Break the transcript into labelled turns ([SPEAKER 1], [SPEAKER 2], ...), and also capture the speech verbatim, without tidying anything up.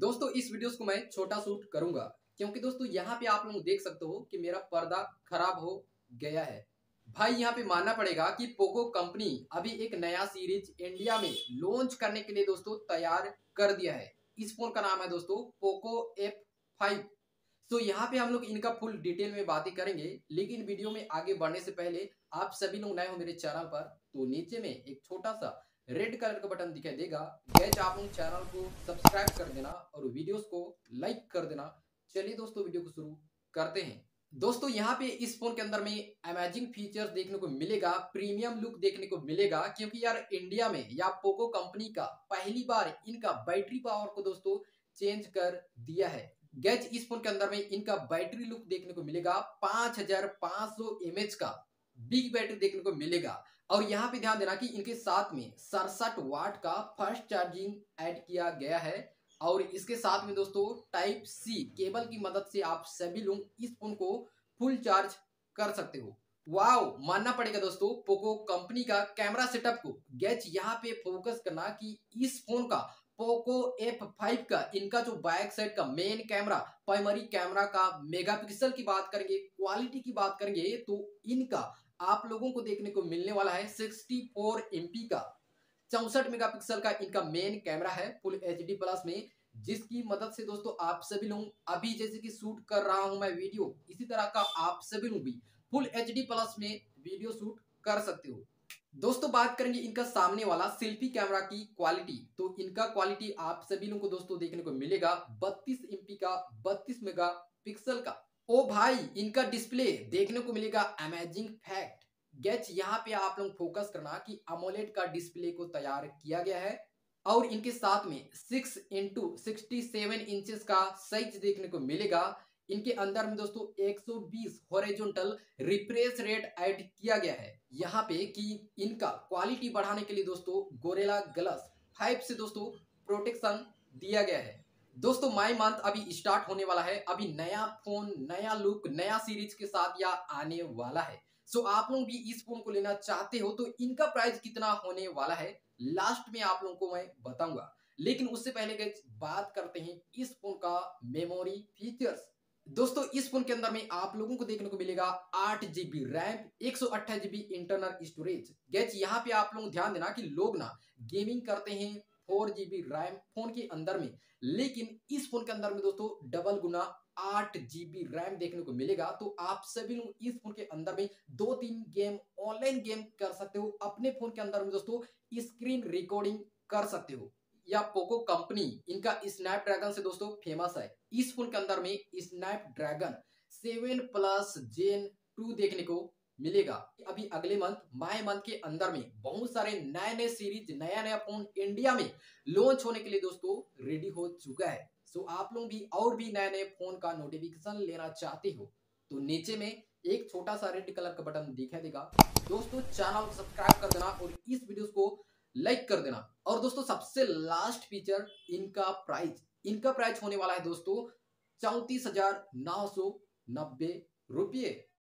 [SPEAKER 1] दोस्तों इस वीडियोस को मैं छोटा शूट करूंगा क्योंकि दोस्तों यहाँ पे आप लोग देख सकते हो कि मेरा पर्दा खराब हो गया है। भाई यहाँ पे मानना पड़ेगा कि पोको कंपनी अभी एक नया सीरीज इंडिया में लॉन्च करने के लिए दोस्तों तैयार कर दिया है। इस फोन का नाम है दोस्तों पोको एफ फाइव। तो यहाँ पे हम लोग इनका फुल डिटेल में बातें करेंगे, लेकिन वीडियो में आगे बढ़ने से पहले आप सभी लोग नए हो मेरे चैनल पर तो नीचे में एक छोटा सा रेड कलर का बटन दिखाई देगा। गैस आप लोग चैनल को सब्सक्राइब कर देना और वीडियोस को लाइक कर देना। चलिए दोस्तों वीडियो को शुरू करते हैं। दोस्तों यहाँ पे इस फोन के अंदर में अमेजिंग फीचर्स देखने को मिलेगा, प्रीमियम लुक देखने को मिलेगा, क्योंकि यार इंडिया में या पोको कंपनी का पहली बार इनका बैटरी पावर को दोस्तों चेंज कर दिया है। गैज इस फोन के अंदर में इनका बैटरी लुक देखने को मिलेगा, पांच हजार पांच सौ एम एच का बिग बैटरी देखने को मिलेगा। और यहाँ पे ध्यान देना कि इनके साथ में सड़सठ वाट का फास्ट चार्जिंग ऐड किया गया है। और इसके साथ में दोस्तों टाइप सी केबल की मदद से आप सभी लोग इस फोन को फुल चार्ज कर सकते हो। वाओ, मानना पड़ेगा दोस्तों पोको कंपनी का कैमरा सेटअप को। गैज यहाँ पे फोकस करना कि इस फोन का पोको एफ फाइव का इनका जो बैक साइड का मेन कैमरा, प्राइमरी कैमरा का मेगापिक्सल की बात करेंगे, क्वालिटी की बात करेंगे तो इनका आप लोगों को देखने को मिलने वाला है चौंसठ एम पी का चौसठ मेगापिक्सल का इनका मेन कैमरा है फुल एच डी प्लस में, जिसकी मदद से दोस्तों आप सभी लोग अभी जैसे कि शूट कर रहा हूं मैं वीडियो, इसी तरह का आप सभी लोग भी फुल एच डी प्लस में वीडियो शूट कर सकते हो। दोस्तों बात करेंगे इनका सामने वाला सेल्फी कैमरा की क्वालिटी, तो इनका क्वालिटी आप सभी लोगों को दोस्तों देखने को मिलेगा बत्तीस एम पी का बत्तीस मेगा पिक्सल का। ओ भाई, इनका डिस्प्ले देखने को मिलेगा अमेजिंग फैक्ट। गैच यहाँ पे आप लोग फोकस करना कि अमोलेड का डिस्प्ले को तैयार किया गया है और इनके साथ में six into sixty seven inches का साइज देखने को मिलेगा। इनके अंदर में दोस्तों एक सौ बीस हॉरिजॉन्टल रिफ्रेश रेट ऐड किया गया है यहाँ पे कि इनका क्वालिटी बढ़ाने के लिए दोस्तों गोरिल्ला ग्लास फाइव से दोस्तों प्रोटेक्शन दिया गया है। दोस्तों माई मंथ अभी स्टार्ट होने वाला है, अभी नया फोन, नया लुक, नया सीरीज के साथ यह आने वाला है। सो आप लोग भी इस फोन को लेना चाहते हो तो इनका प्राइस कितना होने वाला है लास्ट में आप लोगों को मैं बताऊंगा, लेकिन उससे पहले गाइस बात करते हैं इस फोन का मेमोरी फीचर्स। दोस्तों इस फोन के अंदर में आप लोगों को देखने को मिलेगा आठ जीबी रैम, एक सौ अट्ठाईस जीबी इंटरनल स्टोरेज। गैस यहाँ पे आप लोग ध्यान देना कि लोग ना गेमिंग करते हैं फोर जीबी रैम फोन के अंदर में, लेकिन इस फोन के अंदर में दोस्तों डबल गुना आठ जीबी रैम देखने को मिलेगा। तो आप सभी लोग इस फोन के अंदर में दो तीन गेम ऑनलाइन गेम कर सकते हो, अपने फोन के अंदर में दोस्तों स्क्रीन रिकॉर्डिंग कर सकते हो। या पोको कंपनी इनका स्नैपड्रैगन से दोस्तों फेमस है। इस फोन के अंदर में Snapdragon seven plus gen two देखने को मिलेगा। अभी अगले मंथ माई मंथ के अंदर में बहुत सारे नए नए सीरीज, नया नया फोन इंडिया में लॉन्च होने के लिए दोस्तों रेडी हो चुका है। सो आप लोग भी और भी नए नए फोन का नोटिफिकेशन लेना चाहते हो तो नीचे में एक छोटा सा रेड कलर का बटन दिखाई देगा। दोस्तों चैनल को सब्सक्राइब कर देना और इस वीडियो को लाइक कर देना। और दोस्तों सबसे लास्ट फीचर इनका प्राइस, इनका प्राइस होने वाला है दोस्तों चौंतीस हजार नौ सौ नब्बे रुपये।